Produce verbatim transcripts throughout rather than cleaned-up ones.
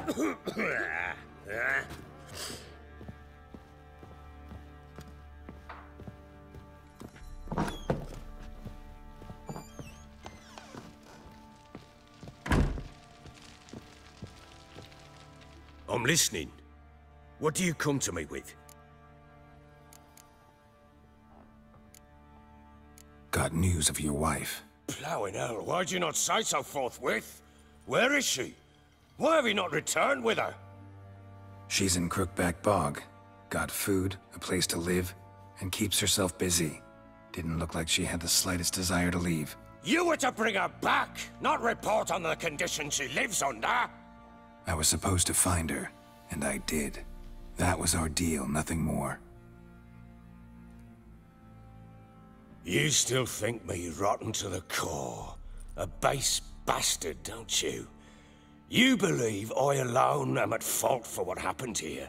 I'm listening. What do you come to me with? Got news of your wife. Plowing hell, why'd you not say so forthwith? Where is she? Why have you not returned with her? She's in Crookback Bog. Got food, a place to live, and keeps herself busy. Didn't look like she had the slightest desire to leave. You were to bring her back, not report on the conditions she lives under! I was supposed to find her, and I did. That was our deal, nothing more. You still think me rotten to the core. A base bastard, don't you? You believe I alone am at fault for what happened here.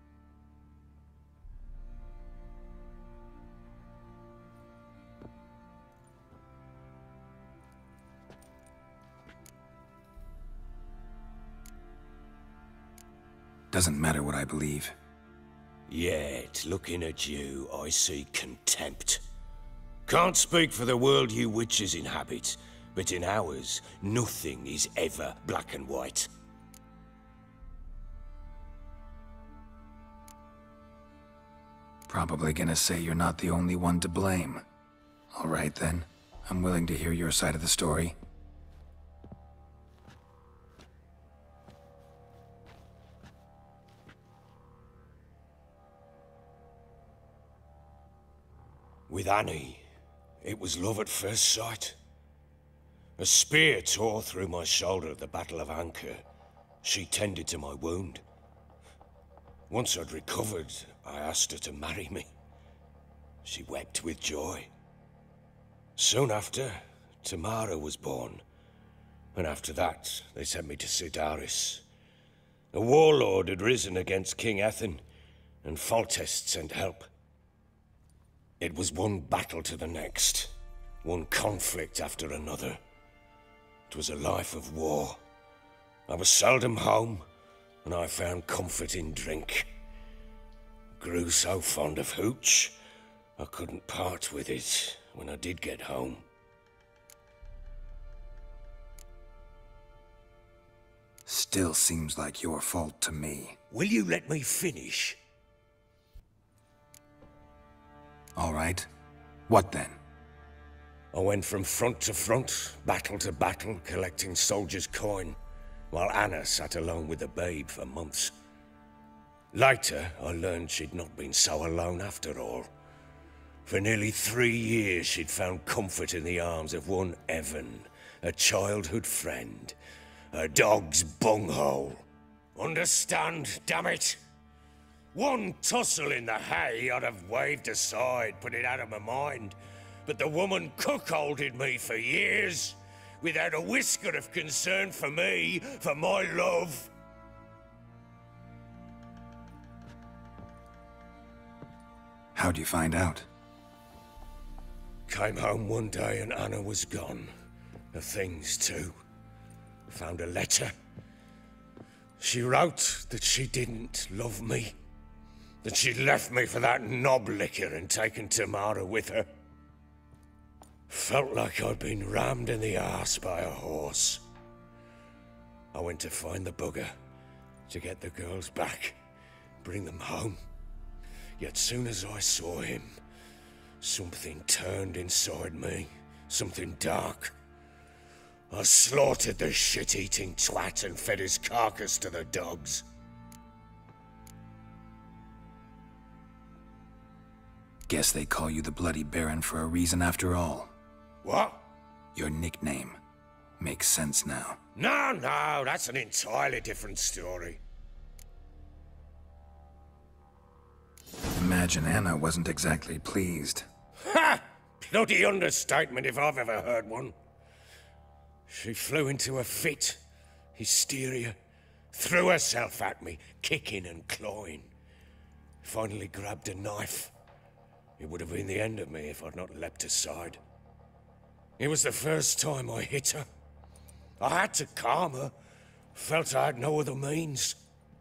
Doesn't matter what I believe. Yet, looking at you, I see contempt. Can't speak for the world you witches inhabit, but in ours, nothing is ever black and white. Probably gonna say you're not the only one to blame. All right then, I'm willing to hear your side of the story. With Annie, it was love at first sight. A spear tore through my shoulder at the Battle of Anchor. She tended to my wound. Once I'd recovered, I asked her to marry me. She wept with joy. Soon after, Tamara was born. And after that, they sent me to Cidaris. A warlord had risen against King Ethain, and Foltest sent help. It was one battle to the next, one conflict after another. It was a life of war. I was seldom home, and I found comfort in drink. Grew so fond of hooch, I couldn't part with it when I did get home. Still seems like your fault to me. Will you let me finish? All right. What then? I went from front to front, battle to battle, collecting soldiers' coin, while Anna sat alone with the babe for months. Later, I learned she'd not been so alone after all. For nearly three years, she'd found comfort in the arms of one Evan, a childhood friend, a dog's bunghole. Understand, damn it? One tussle in the hay I'd have waved aside, put it out of my mind. But the woman cuckolded me for years, without a whisker of concern for me, for my love. How'd you find out? Came home one day and Anna was gone. Her things too. Found a letter. She wrote that she didn't love me. That she'd left me for that knob licker and taken Tamara with her. Felt like I'd been rammed in the arse by a horse. I went to find the bugger, to get the girls back, bring them home. Yet soon as I saw him, something turned inside me, something dark. I slaughtered the shit-eating twat and fed his carcass to the dogs. Guess they call you the Bloody Baron for a reason after all. What? Your nickname. Makes sense now. No, no, that's an entirely different story. Imagine Anna wasn't exactly pleased. Ha! Bloody understatement if I've ever heard one. She flew into a fit, hysteria, threw herself at me, kicking and clawing. Finally grabbed a knife. It would have been the end of me if I'd not leapt aside. It was the first time I hit her. I had to calm her, Felt I had no other means.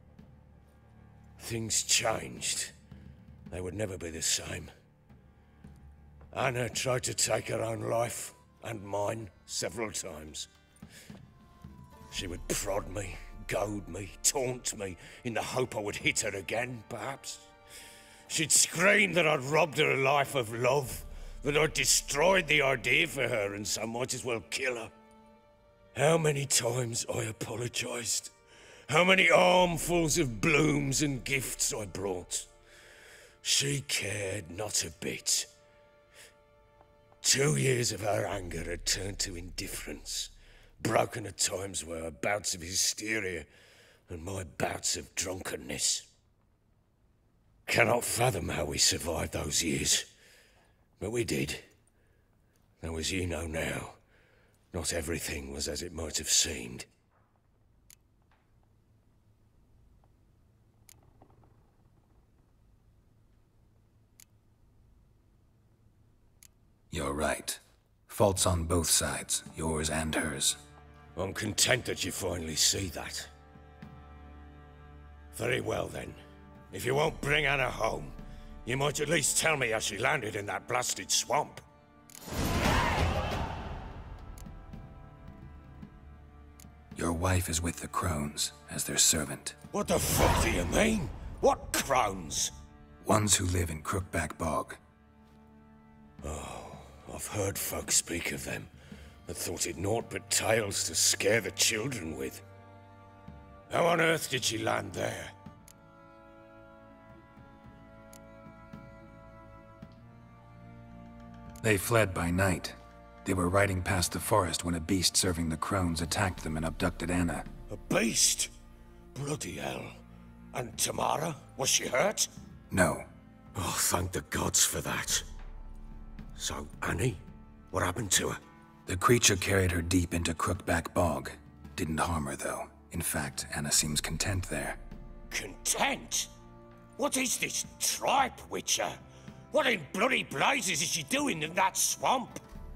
Things changed. They would never be the same. Anna tried to take her own life, and mine, several times. She would prod me, goad me, taunt me, in the hope I would hit her again, perhaps. She'd scream that I'd robbed her life of love, that I'd destroyed the idea for her and so might as well kill her. How many times I apologized. How many armfuls of blooms and gifts I brought. She cared not a bit. Two years of her anger had turned to indifference, broken at times by her bouts of hysteria and my bouts of drunkenness. Cannot fathom how we survived those years, but we did. Though as you know now, not everything was as it might have seemed. You're right. Faults on both sides, yours and hers. I'm content that you finally see that. Very well then. If you won't bring Anna home, you might at least tell me how she landed in that blasted swamp. Your wife is with the Crones, as their servant. What the fuck do you mean? What Crones? Ones who live in Crookback Bog. Oh, I've heard folk speak of them, but thought it naught but tales to scare the children with. How on earth did she land there? They fled by night. They were riding past the forest when a beast serving the Crones attacked them and abducted Anna. A beast? Bloody hell. And Tamara? Was she hurt? No. Oh, thank the gods for that. So, Annie? What happened to her? The creature carried her deep into Crookback Bog. Didn't harm her, though. In fact, Anna seems content there. Content? What is this tripe, Witcher? What in bloody blazes is she doing in that swamp?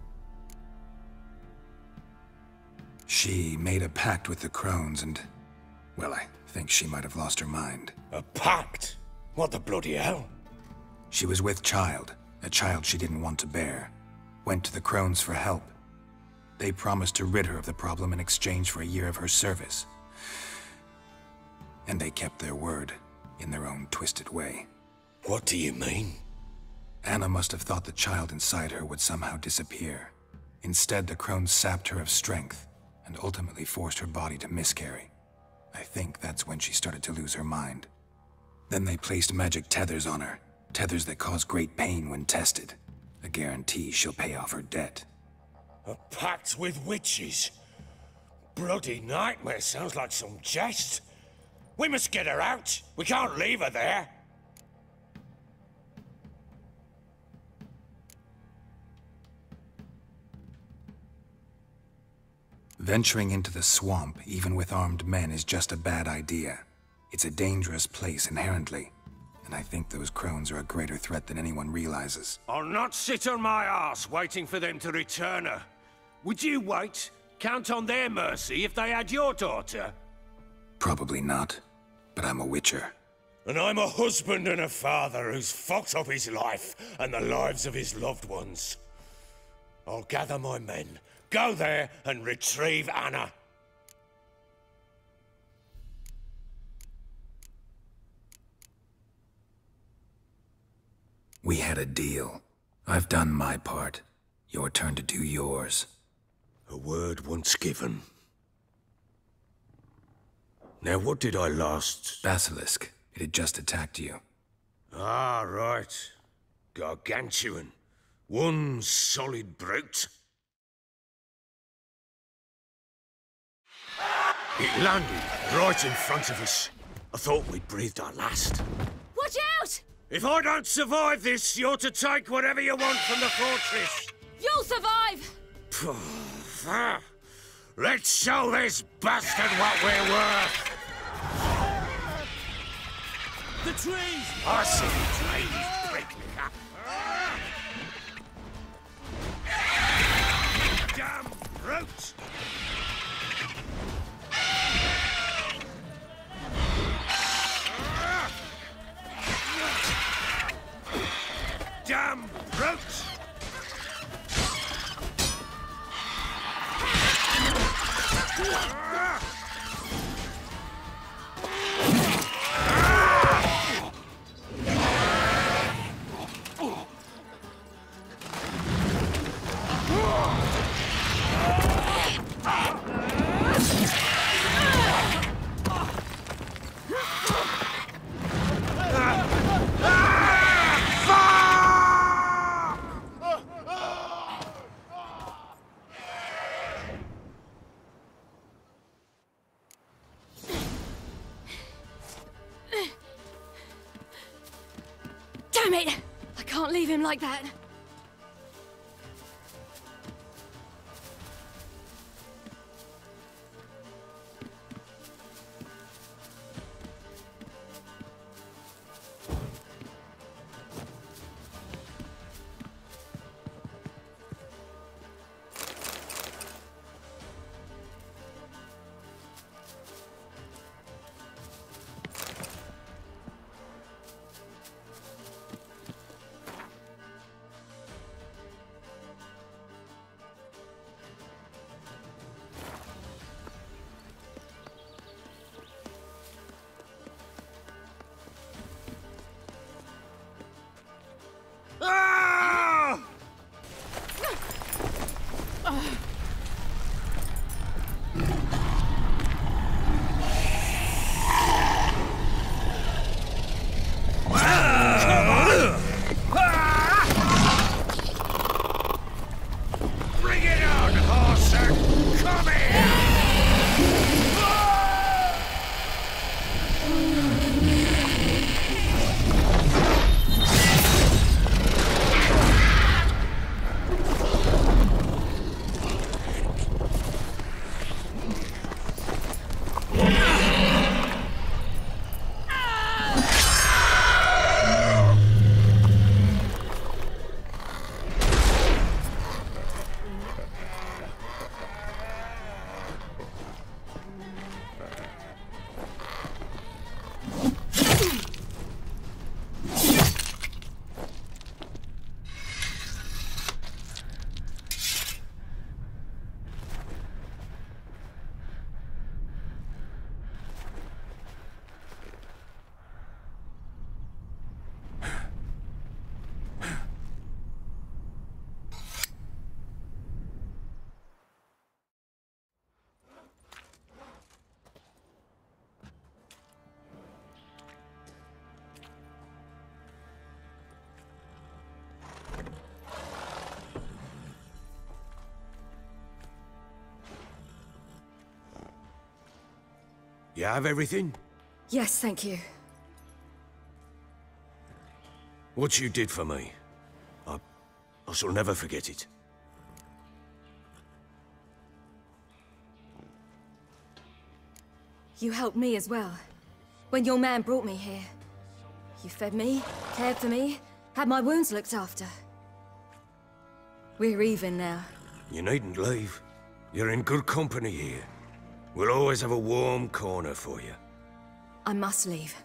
She made a pact with the Crones and... well, I think she might have lost her mind. A pact? What the bloody hell? She was with child, a child she didn't want to bear. Went to the Crones for help. They promised to rid her of the problem in exchange for a year of her service. And they kept their word, in their own twisted way. What do you mean? Anna must have thought the child inside her would somehow disappear. Instead, the Crones sapped her of strength, and ultimately forced her body to miscarry. I think that's when she started to lose her mind. Then they placed magic tethers on her, tethers that cause great pain when tested. A guarantee she'll pay off her debt. A pact with witches? Bloody nightmare, sounds like some jest. We must get her out. We can't leave her there. Venturing into the swamp, even with armed men, is just a bad idea. It's a dangerous place inherently, and I think those Crones are a greater threat than anyone realizes. I'll not sit on my ass waiting for them to return her. Would you wait? Count on their mercy if they had your daughter? Probably not, but I'm a witcher. And I'm a husband and a father who's fucked up his life and the lives of his loved ones. I'll gather my men, go there and retrieve Anna. We had a deal. I've done my part. Your turn to do yours. A word once given. Now what did I last... Basilisk. It had just attacked you. Ah, right. Gargantuan. One solid brute. It landed right in front of us. I thought we'd breathed our last. Watch out! If I don't survive this, you're to take whatever you want from the fortress. You'll survive! Let's show this bastard what we're worth. The trees! I see the trees, prick. Damn brute! Damn it! I can't leave him like that. You have everything? Yes, thank you. What you did for me, I... I shall never forget it. You helped me as well. When your man brought me here. You fed me, cared for me, had my wounds looked after. We're even now. You needn't leave. You're in good company here. We'll always have a warm corner for you. I must leave.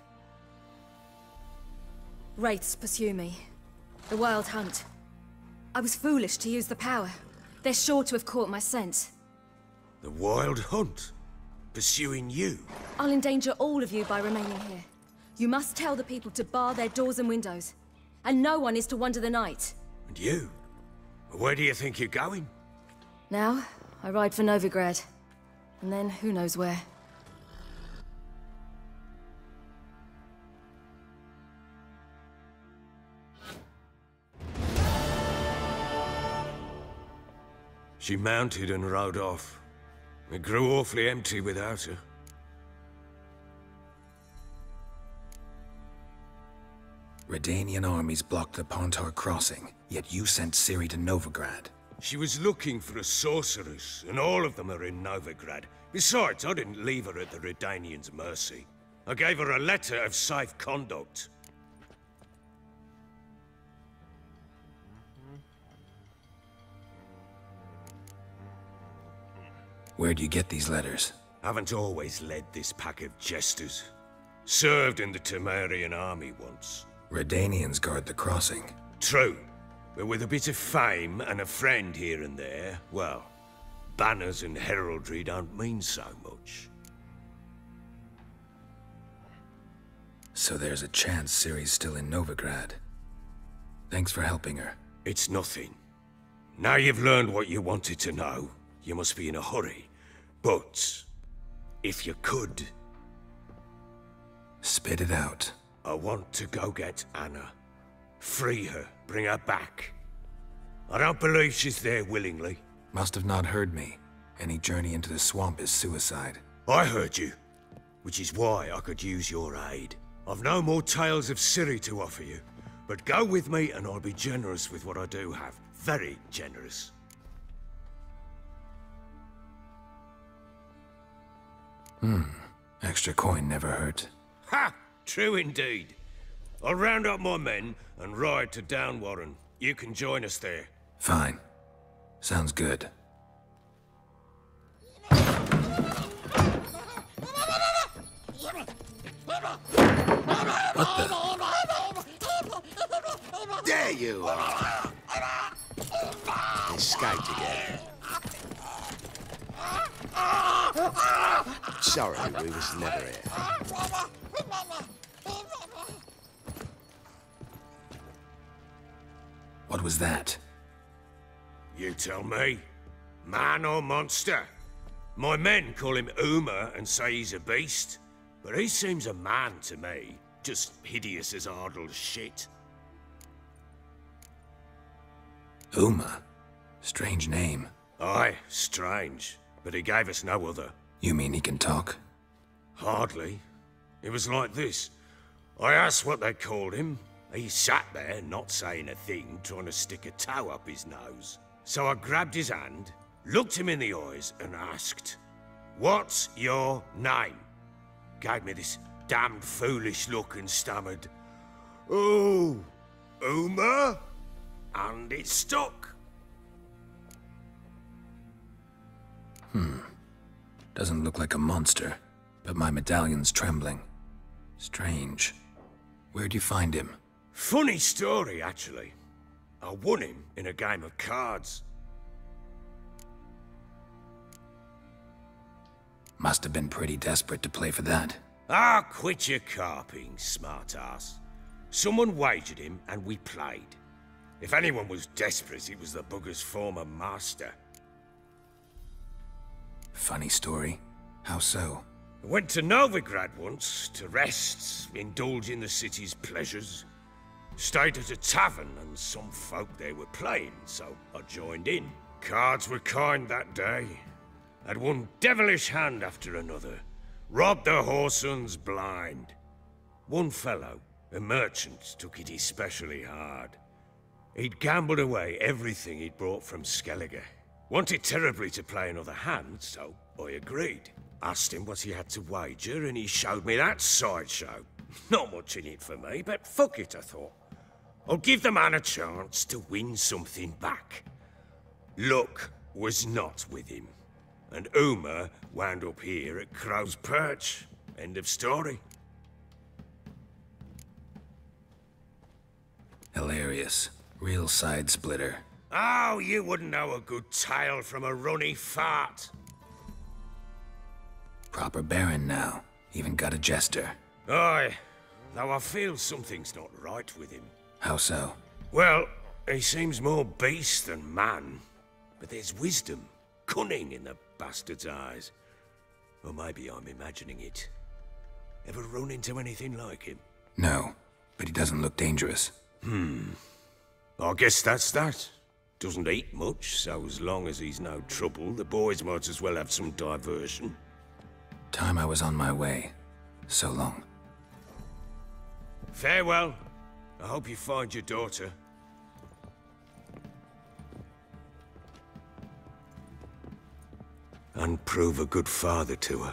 Wraiths pursue me. The Wild Hunt. I was foolish to use the power. They're sure to have caught my scent. The Wild Hunt? Pursuing you? I'll endanger all of you by remaining here. You must tell the people to bar their doors and windows. And no one is to wander the night. And you? Where do you think you're going? Now, I ride for Novigrad. And then, who knows where. She mounted and rode off. It grew awfully empty without her. Redanian armies blocked the Pontar crossing, yet you sent Ciri to Novigrad. She was looking for a sorceress, and all of them are in Novigrad. Besides, I didn't leave her at the Redanians' mercy. I gave her a letter of safe conduct. Where'd you get these letters? Haven't always led this pack of jesters. Served in the Temerian army once. Redanians guard the crossing. True. But with a bit of fame and a friend here and there, well, banners and heraldry don't mean so much. So there's a chance Ciri's still in Novigrad. Thanks for helping her. It's nothing. Now you've learned what you wanted to know, you must be in a hurry. But, if you could... Spit it out. I want to go get Anna. Free her, bring her back. I don't believe she's there willingly. Must have not heard me. Any journey into the swamp is suicide. I heard you, which is why I could use your aid. I've no more tales of Ciri to offer you, But go with me and I'll be generous with what I do have. Very generous. Hmm. Extra coin never hurt. Ha! True indeed. I'll round up my men and ride to Downwarren. You can join us there. Fine. Sounds good. What the? There you are! Escaped again. Sorry, we was never here. What was that? You tell me. Man or monster? My men call him Uma and say he's a beast. But he seems a man to me. Just hideous as Ardle's shit. Uma? Strange name. Aye, strange. But he gave us no other. You mean he can talk? Hardly. It was like this. I asked what they called him. He sat there, not saying a thing, trying to stick a toe up his nose. So I grabbed his hand, looked him in the eyes, and asked, "What's your name?" Gave me this damned foolish look and stammered, "Oh, Uma?" And it stuck. Hmm. Doesn't look like a monster, but my medallion's trembling. Strange. Where'd you find him? Funny story, actually. I won him in a game of cards. Must have been pretty desperate to play for that. Ah, quit your carping, smartass. Someone wagered him and we played. If anyone was desperate, it was the bugger's former master. Funny story. How so? I went to Novigrad once to rest, indulge in the city's pleasures. Stayed at a tavern and some folk there were playing, so I joined in. Cards were kind that day. Had one devilish hand after another. Robbed the whoresons blind. One fellow, a merchant, took it especially hard. He'd gambled away everything he'd brought from Skellige. Wanted terribly to play another hand, so I agreed. Asked him what he had to wager, and he showed me that sideshow. Not much in it for me, but fuck it, I thought. I'll give the man a chance to win something back. Luck was not with him, and Uma wound up here at Crow's Perch. End of story. Hilarious. Real side splitter. Oh, you wouldn't know a good tale from a runny fart. Proper baron now. Even got a jester. Aye, though I feel something's not right with him. How so? Well, he seems more beast than man. But there's wisdom, cunning in the bastard's eyes. Or maybe I'm imagining it. Ever run into anything like him? No, but he doesn't look dangerous. Hmm. I guess that's that. Doesn't eat much, so as long as he's no trouble, the boys might as well have some diversion. Time I was on my way. So long. Farewell. I hope you find your daughter. And prove a good father to her.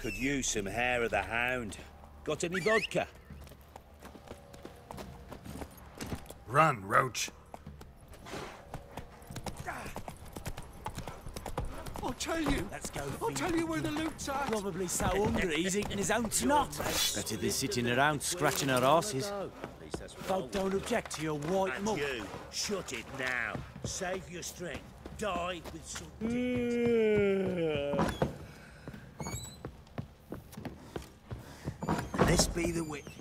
Could use some hair of the hound. Got any vodka? Run, Roach. I'll tell you. Let's go. I'll tell you where the loot's at. Probably so hungry he's eating his own snot. Better than sitting around scratching our asses. Folk don't object to your white And mug. you, shut it now. Save your strength. Die with some dignity. This be the wit.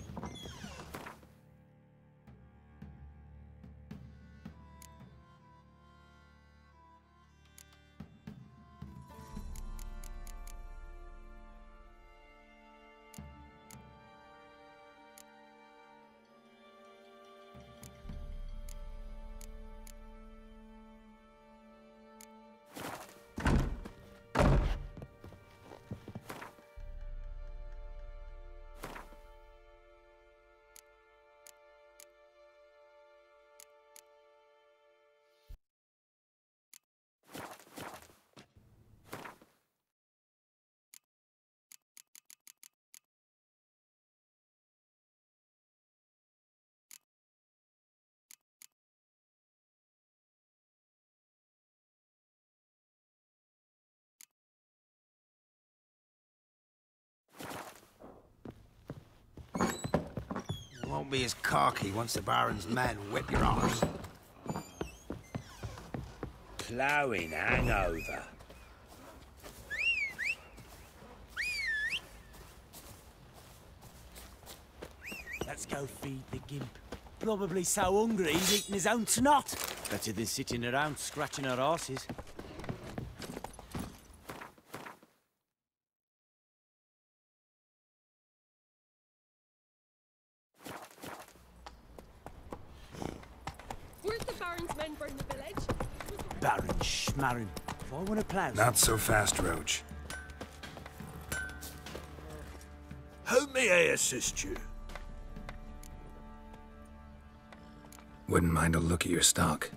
Won't be as cocky once the Baron's men whip your arse. Ploughing hangover. Let's go feed the gimp. Probably so hungry he's eating his own snot. Better than sitting around scratching our asses. Where'd the Baron's men burn the village? Baron Schmarren. If I want to plough... Not so fast, Roach. How may I assist you? Wouldn't mind a look at your stock.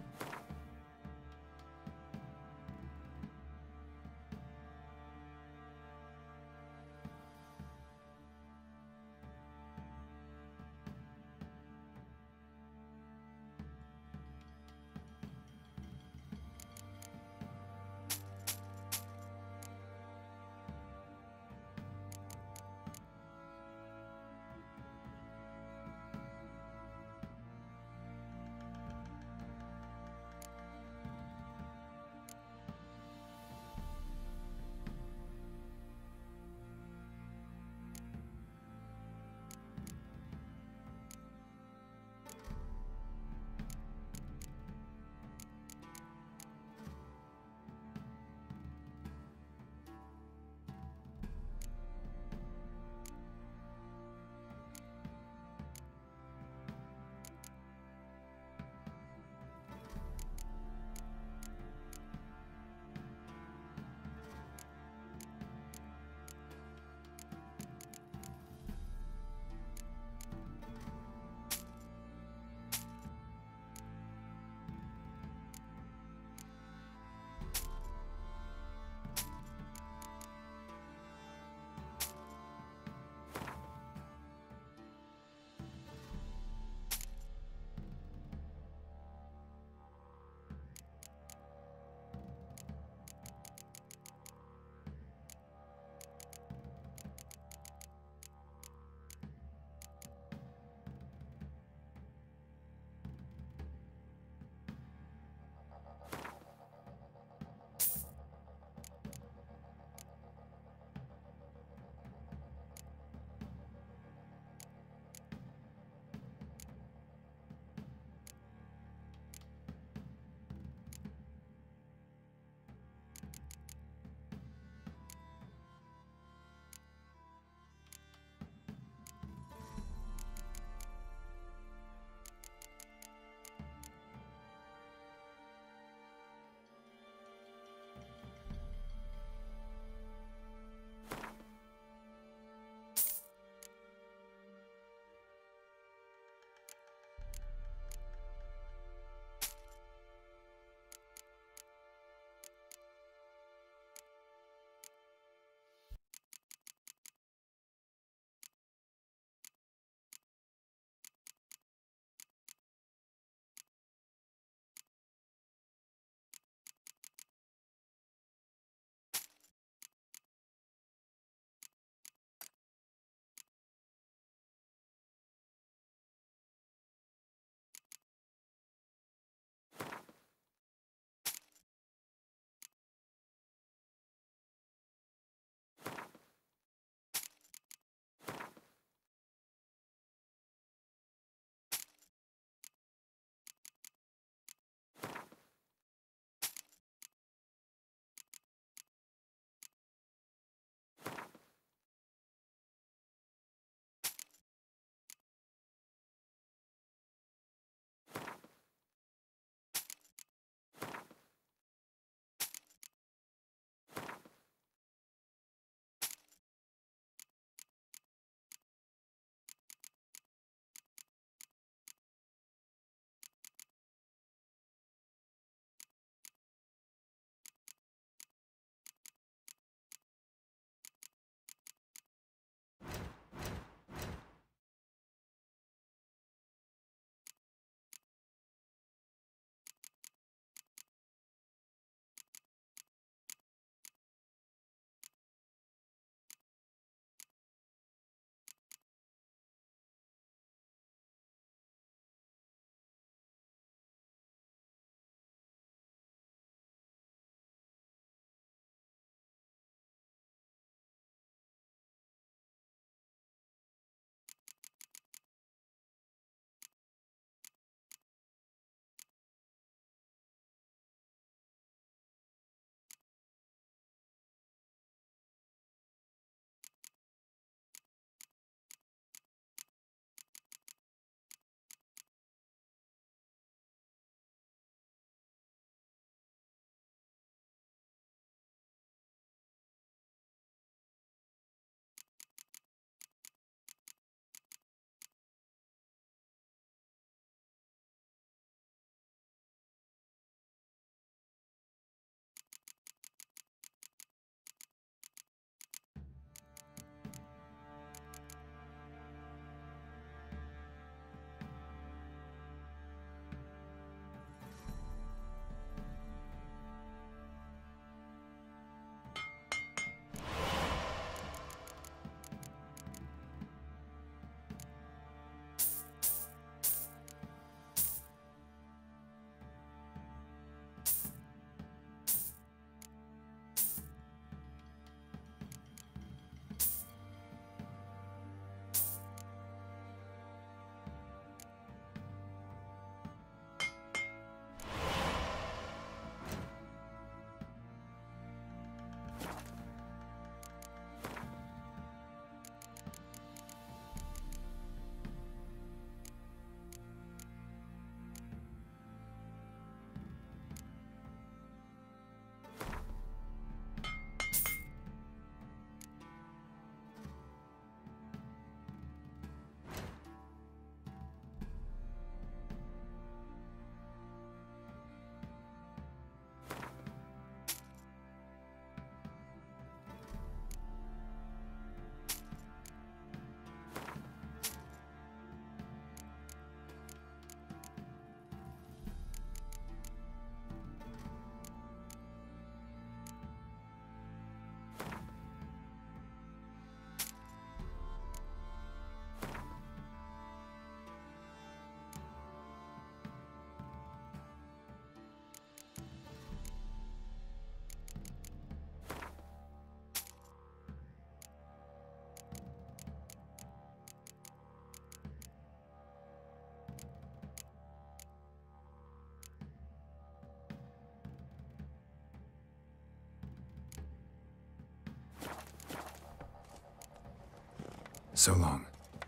So long.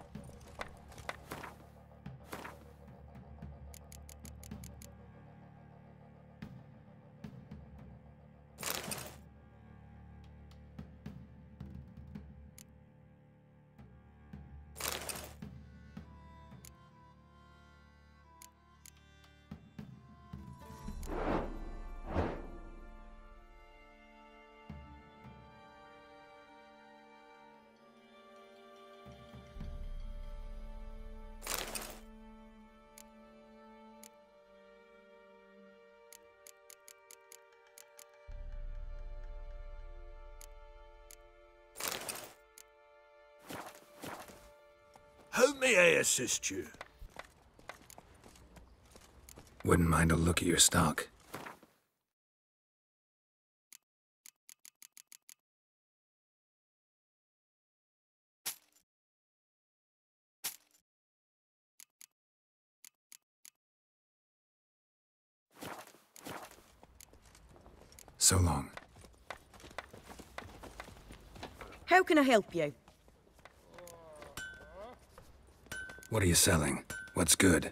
How may I assist you? Wouldn't mind a look at your stock. So long. How can I help you? What are you selling? What's good?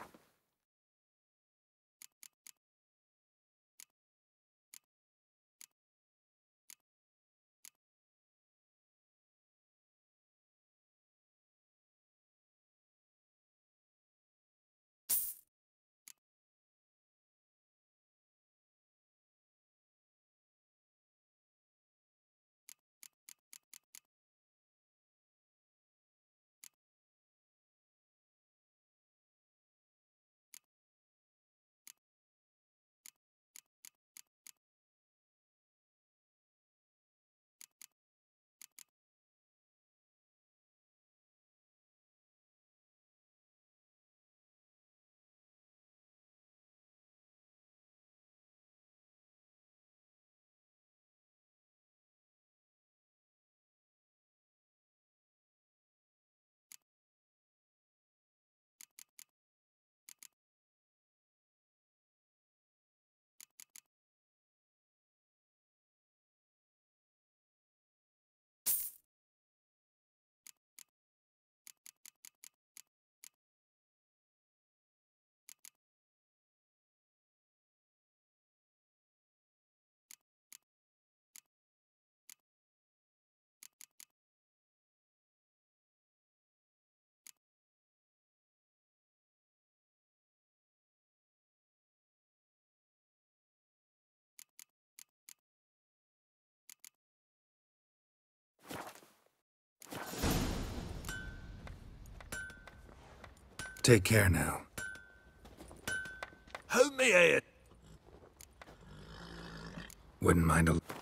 Take care now. How may I... Wouldn't mind a...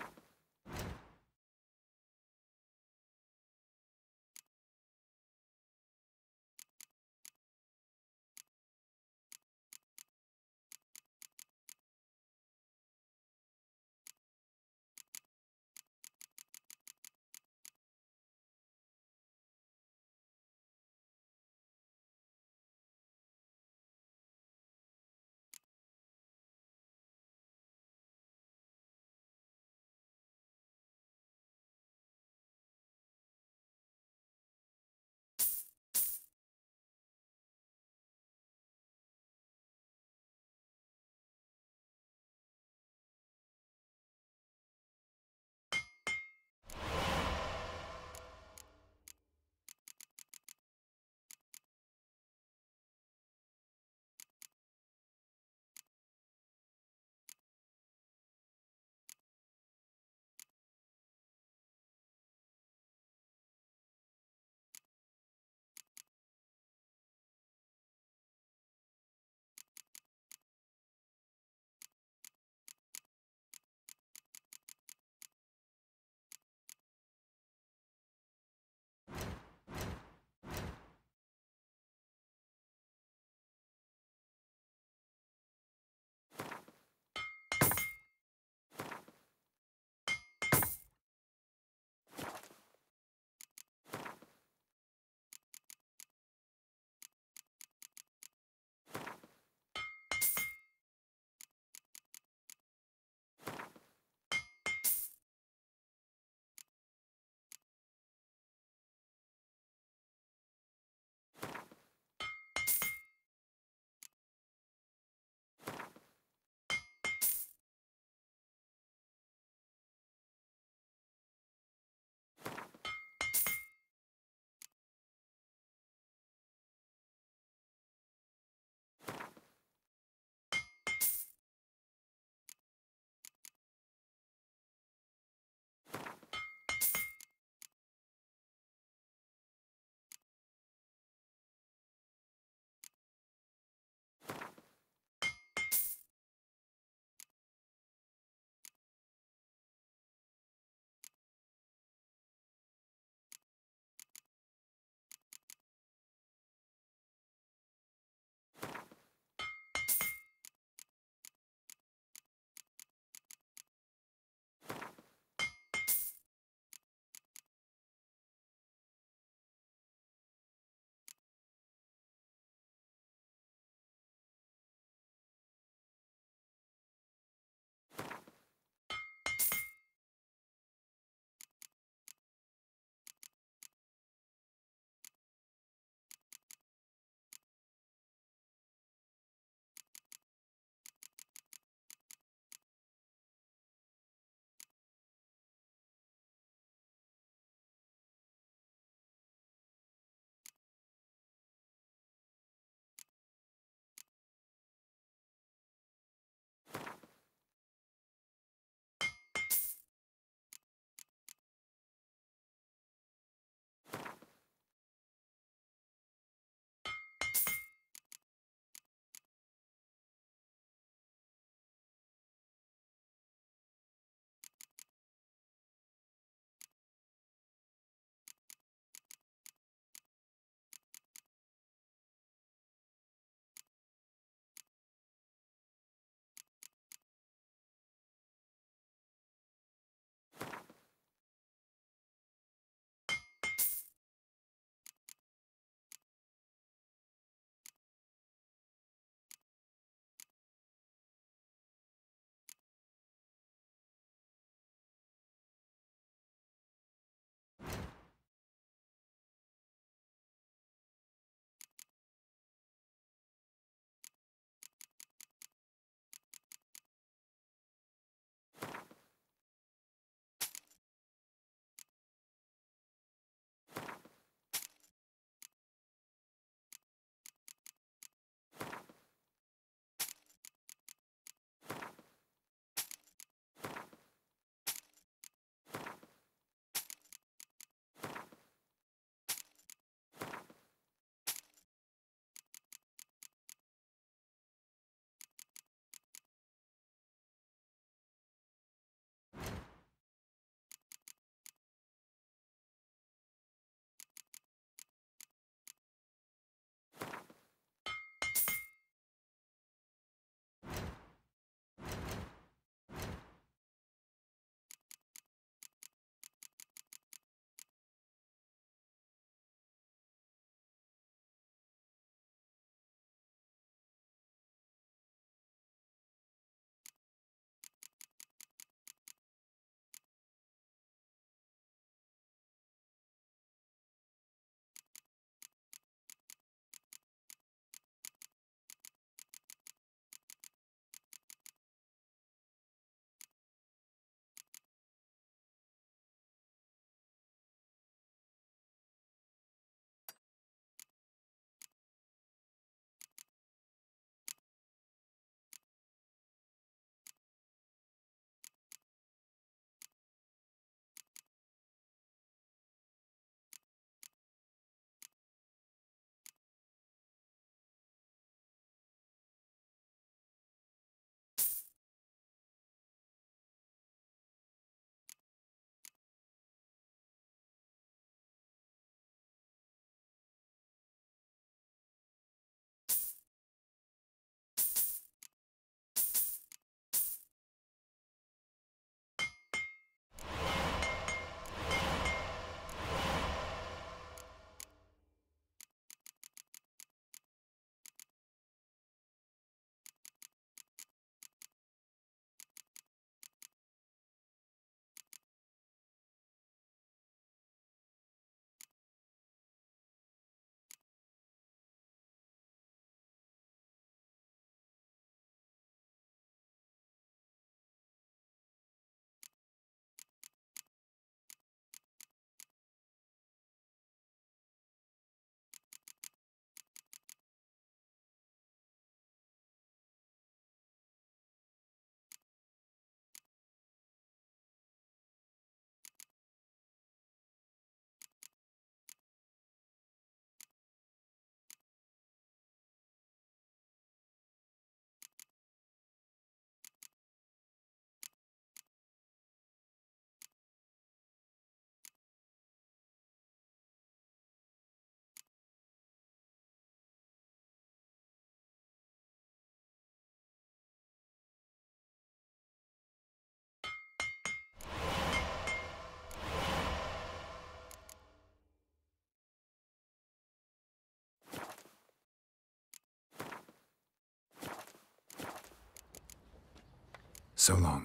So long.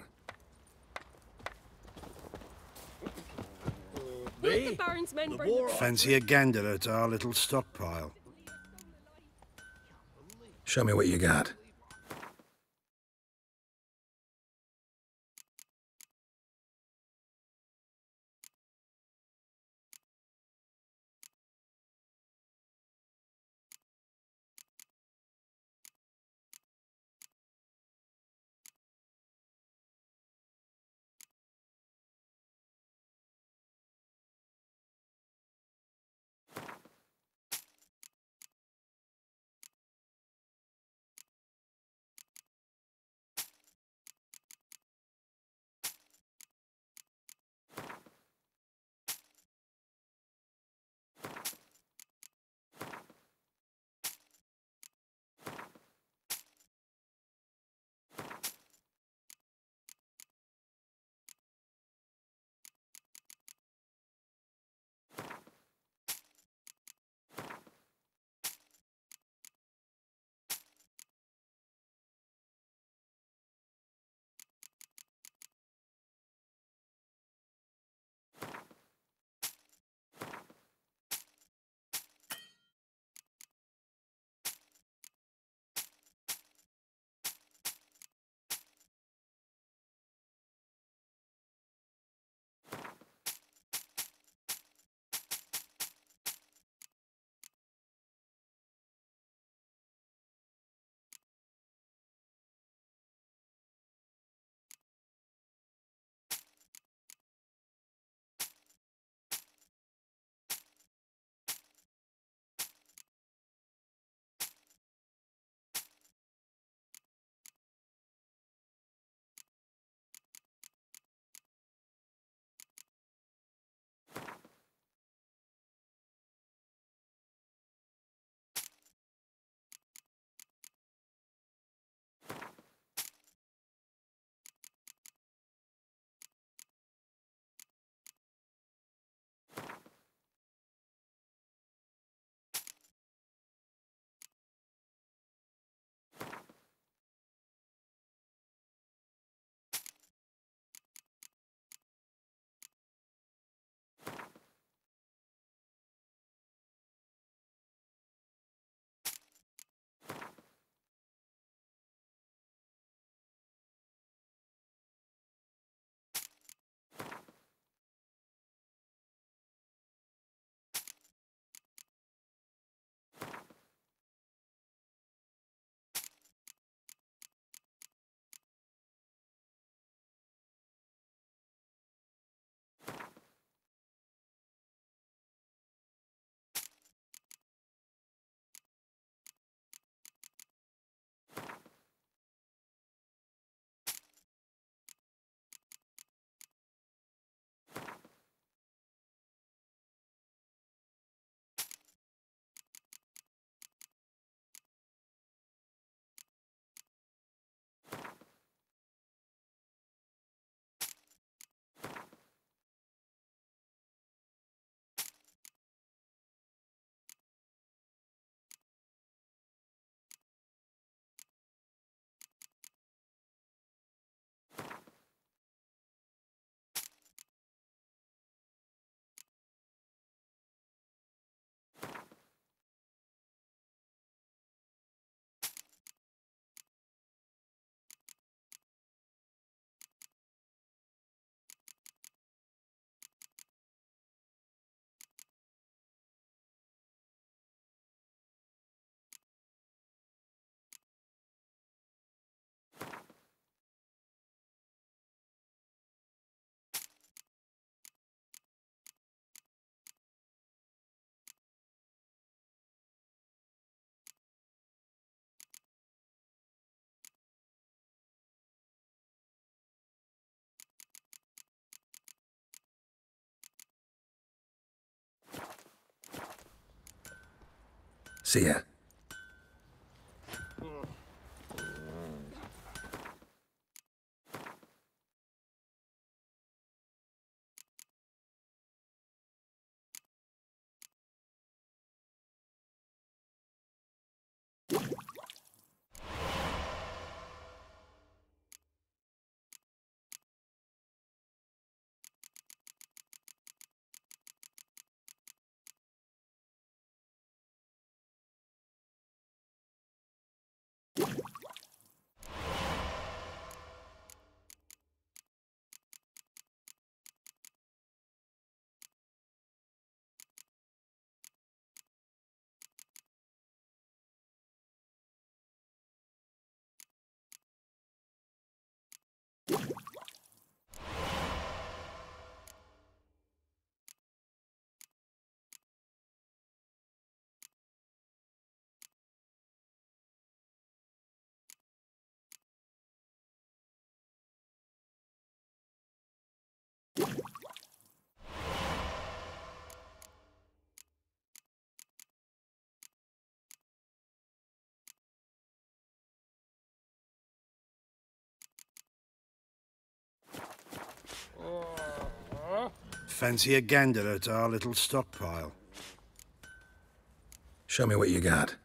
Would the Baron's men bring the... Fancy a gander at our little stockpile. Show me what you got. See ya. Fancy a gander at our little stockpile? Show me what you got.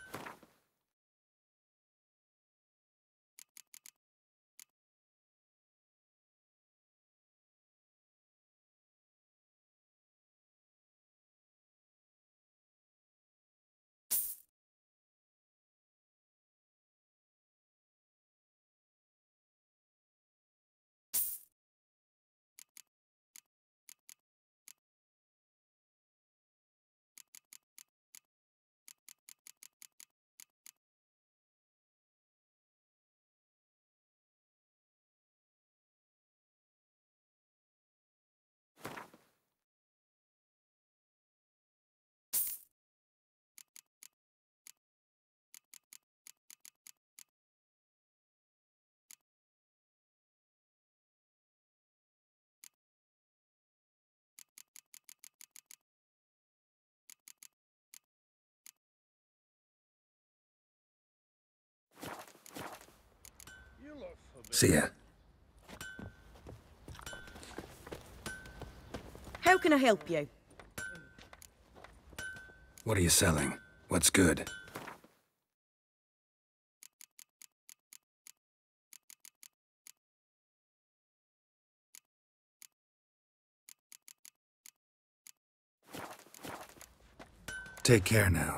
See ya. How can I help you? What are you selling? What's good? Take care now.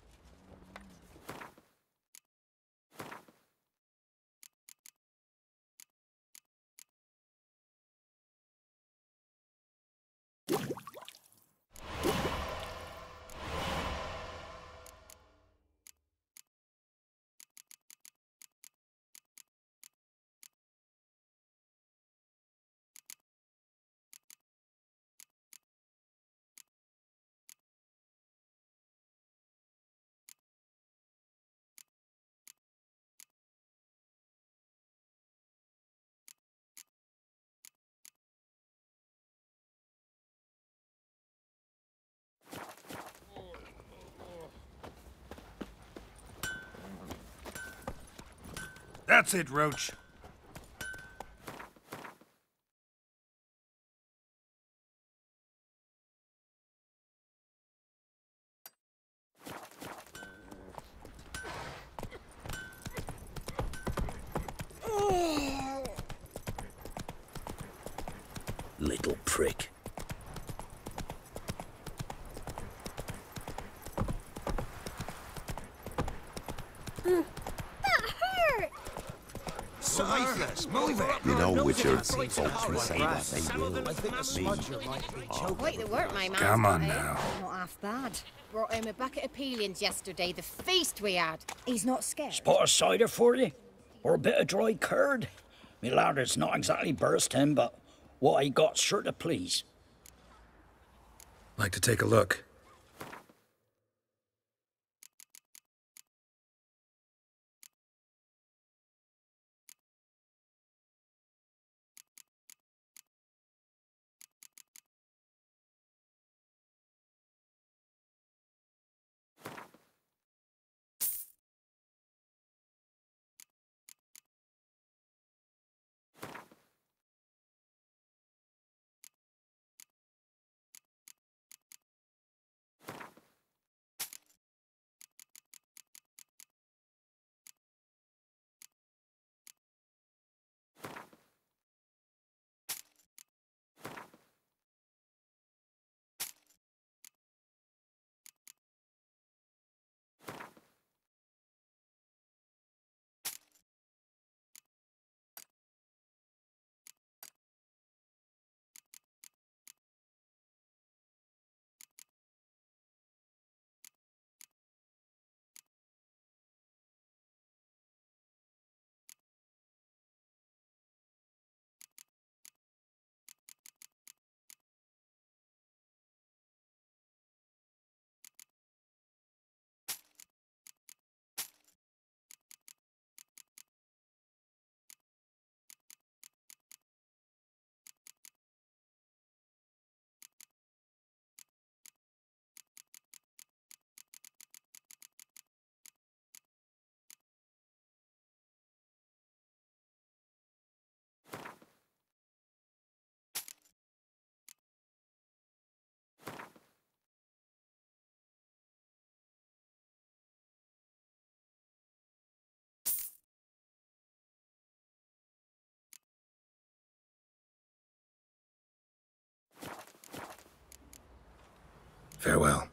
That's it, Roach. Little prick. Move it. You know, Witcher, folks will say that they will. Me. Quite the work, my man. Come on now. Not half bad. Brought him a bucket of peelings yesterday. The feast we had. He's not scared. Spot of cider for you? Or a bit of dry curd? Me lad, it's not exactly bursting, but what I got's sure to please. Like to take a look. Farewell.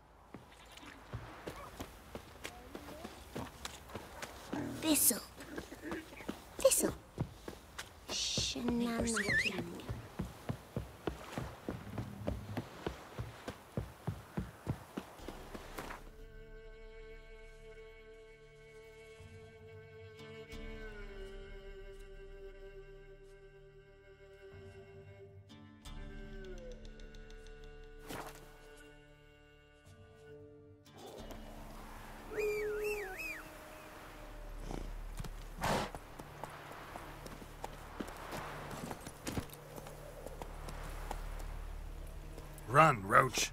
Thistle. Thistle. Shenanigans. Run, Roach.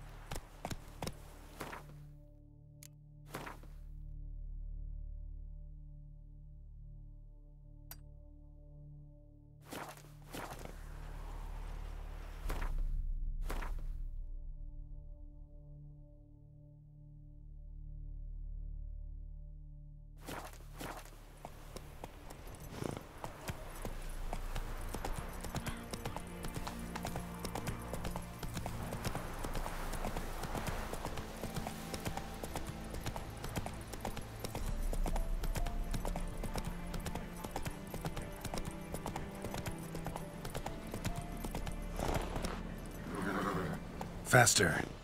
Faster.